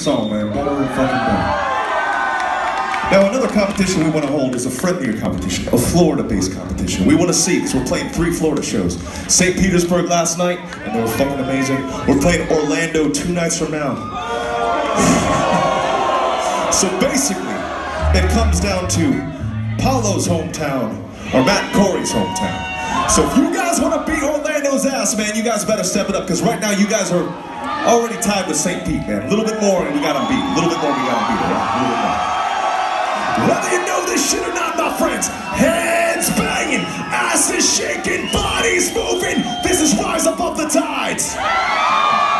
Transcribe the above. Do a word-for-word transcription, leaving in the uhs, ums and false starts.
song, man. Boring fucking boring. Now, another competition we want to hold is a friendlier competition, a Florida-based competition. We want to see, because we're playing three Florida shows. Saint Petersburg last night, and they were fucking amazing. We're playing Orlando two nights from now. So basically, it comes down to Paulo's hometown, or Matt and Corey's hometown. So if you guys want to beat Orlando's ass, man, you guys better step it up, because right now you guys are already tied with Saint Pete, man. A little bit more and we got them beat. A little bit more we got them beat, all right? A little bit more. Whether you know this shit or not, my friends, heads banging, asses shaking, bodies moving, this is Rise Above the Tides.